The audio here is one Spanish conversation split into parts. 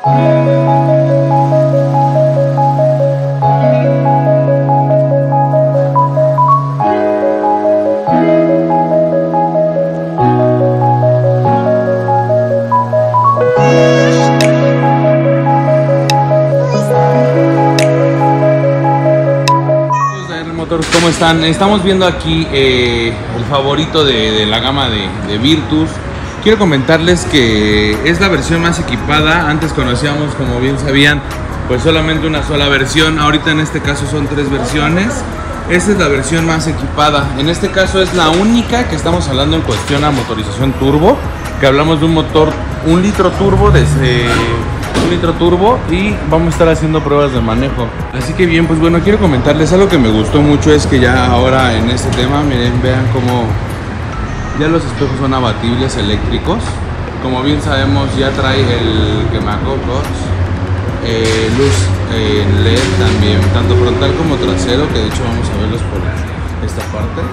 ¿Cómo están? Estamos viendo aquí el favorito de la gama de Virtus. Quiero comentarles que es la versión más equipada. Antes conocíamos, como bien sabían, pues solamente una sola versión. Ahorita en este caso son 3 versiones. Esta es la versión más equipada. En este caso es la única que estamos hablando en cuestión a motorización turbo, que hablamos de un motor 1 litro turbo desde 1 litro turbo, y vamos a estar haciendo pruebas de manejo. Así que bien, pues bueno, quiero comentarles algo que me gustó mucho, es que ya ahora en este tema, miren, vean cómo ya los espejos son abatibles eléctricos. Como bien sabemos, ya trae el quemacocos, luz en LED también, tanto frontal como trasero, que de hecho vamos a verlos por esta parte.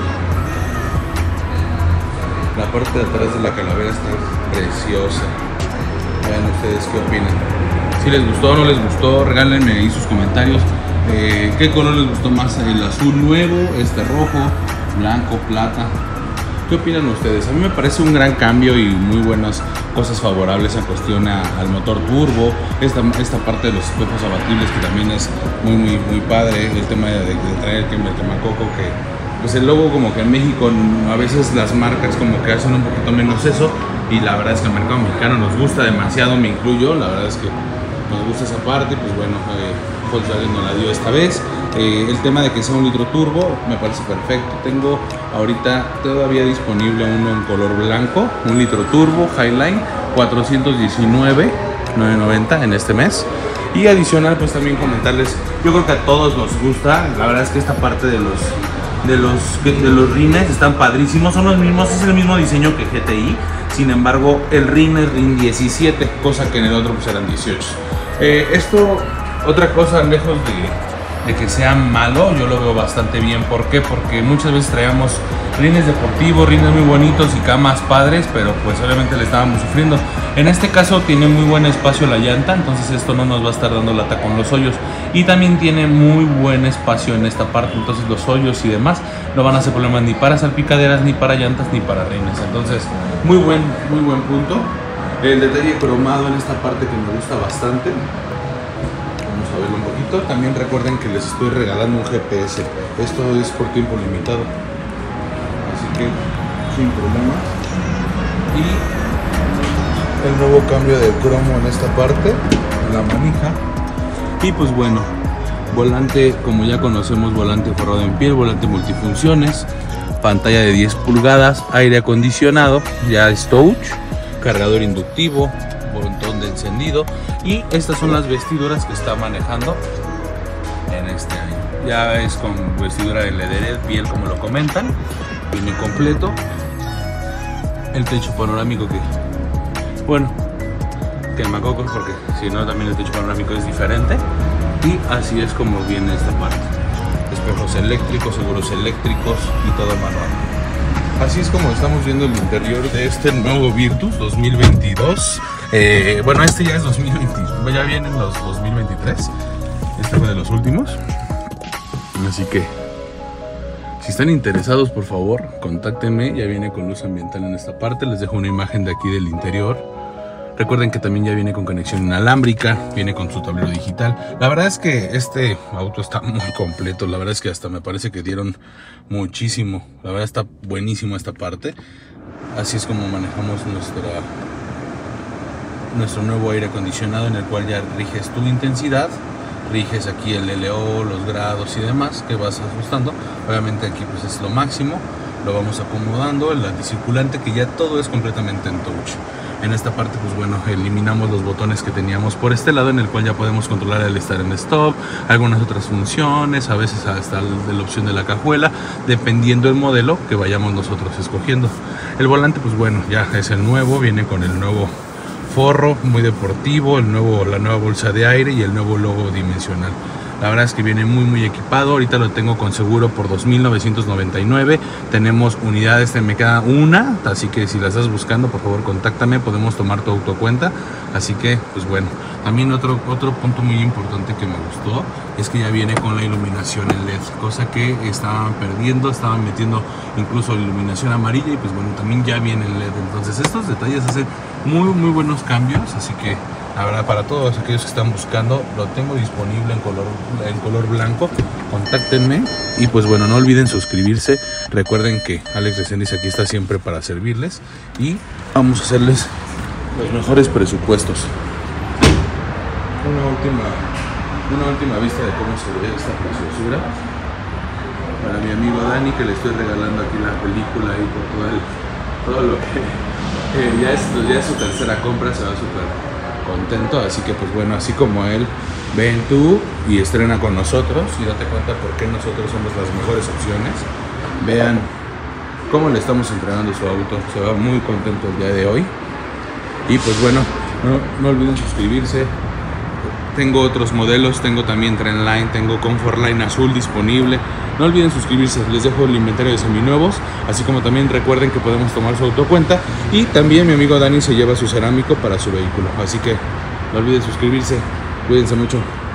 La parte de atrás de la calavera está preciosa. Vean ustedes qué opinan. Si les gustó o no les gustó, regálenme ahí sus comentarios. ¿Qué color les gustó más? ¿El azul nuevo, este rojo, blanco, plata? ¿Qué opinan ustedes? A mí me parece un gran cambio y muy buenas cosas favorables en cuestión al motor turbo. Esta parte de los espejos abatibles, que también es muy padre. El tema de traer el quemacoco, que pues el logo, como que en México a veces las marcas como que hacen un poquito menos eso, y la verdad es que al mercado mexicano nos gusta demasiado, me incluyo. La verdad es que nos gusta esa parte. Pues bueno, Volkswagen nos la dio esta vez. El tema de que sea 1 litro turbo me parece perfecto. Tengo ahorita todavía disponible uno en color blanco, 1 litro turbo Highline, 419,990 en este mes. Y adicional, pues también comentarles, yo creo que a todos nos gusta, la verdad es que esta parte de los rines están padrísimos, son los mismos, es el mismo diseño que GTI. Sin embargo, el RIN es RIN 17, cosa que en el otro pues eran 18. Esto, otra cosa, lejos de que sea malo, yo lo veo bastante bien. ¿Por qué? Porque muchas veces traíamos rines deportivos, rines muy bonitos y camas padres, pero pues obviamente le estábamos sufriendo. En este caso tiene muy buen espacio la llanta, entonces esto no nos va a estar dando lata con los hoyos. Y también tiene muy buen espacio en esta parte, entonces los hoyos y demás no van a ser problemas ni para salpicaderas, ni para llantas, ni para rines. Entonces, muy buen punto. El detalle cromado en esta parte que me gusta bastante. Vamos a verlo un poquito. También recuerden que les estoy regalando un GPS. Esto es por tiempo limitado, así que sin problemas. Y el nuevo cambio de cromo en esta parte, en la manija. Y pues bueno, volante, como ya conocemos, volante forrado en piel, volante multifunciones, pantalla de 10 pulgadas, aire acondicionado, ya es touch, cargador inductivo, botón de encendido. Y estas son las vestiduras que está manejando en este año. Ya es con vestidura de piel, como lo comentan, viene completo. El techo panorámico, que bueno, quemacocos, porque si no también el techo panorámico es diferente. Y así es como viene esta parte. Espejos eléctricos, seguros eléctricos y todo manual. Así es como estamos viendo el interior de este nuevo Virtus 2022. Bueno, este ya es 2022, ya vienen los 2023. Este fue de los últimos. Así que si están interesados, por favor, contáctenme. Ya viene con luz ambiental en esta parte. Les dejo una imagen de aquí del interior. Recuerden que también ya viene con conexión inalámbrica, viene con su tablero digital. La verdad es que este auto está muy completo. La verdad es que hasta me parece que dieron muchísimo. La verdad está buenísimo esta parte. Así es como manejamos nuestro nuevo aire acondicionado, en el cual ya riges tu intensidad, riges aquí el LO, los grados y demás que vas ajustando. Obviamente aquí pues es lo máximo, lo vamos acomodando. El anticirculante, que ya todo es completamente en touch. En esta parte pues bueno, eliminamos los botones que teníamos por este lado, en el cual ya podemos controlar el estar en stop, algunas otras funciones, a veces hasta de la opción de la cajuela, dependiendo del modelo que vayamos nosotros escogiendo. El volante pues bueno, ya es el nuevo, viene con el nuevo forro muy deportivo, la nueva bolsa de aire y el nuevo logo dimensional. La verdad es que viene muy equipado. Ahorita lo tengo con seguro por 2,999. Tenemos unidades, me queda una, así que si la estás buscando, por favor contáctame, podemos tomar tu autocuenta. Así que pues bueno, También otro punto muy importante que me gustó es que ya viene con la iluminación en LED, cosa que estaban perdiendo, estaban metiendo incluso iluminación amarilla y pues bueno, también ya viene en LED. Entonces estos detalles hacen muy buenos cambios, así que la verdad, para todos aquellos que están buscando, lo tengo disponible en color blanco. Contáctenme y pues bueno, no olviden suscribirse. Recuerden que Alex Reséndiz aquí está siempre para servirles y vamos a hacerles los mejores presupuestos. Una última vista de cómo se ve esta preciosura. Para mi amigo Dani, que le estoy regalando aquí la película y por todo lo que ya es su tercera compra, se va súper contento, así que pues bueno, así como él, ven tú y estrena con nosotros y date cuenta por qué nosotros somos las mejores opciones. Vean cómo le estamos entregando su auto, se va muy contento el día de hoy. Y pues bueno, no olviden suscribirse. Tengo otros modelos, tengo también Trendline, tengo Comfortline azul disponible. No olviden suscribirse, les dejo el inventario de seminuevos, así como también recuerden que podemos tomar su autocuenta y también mi amigo Dani se lleva su cerámico para su vehículo. Así que no olviden suscribirse, cuídense mucho.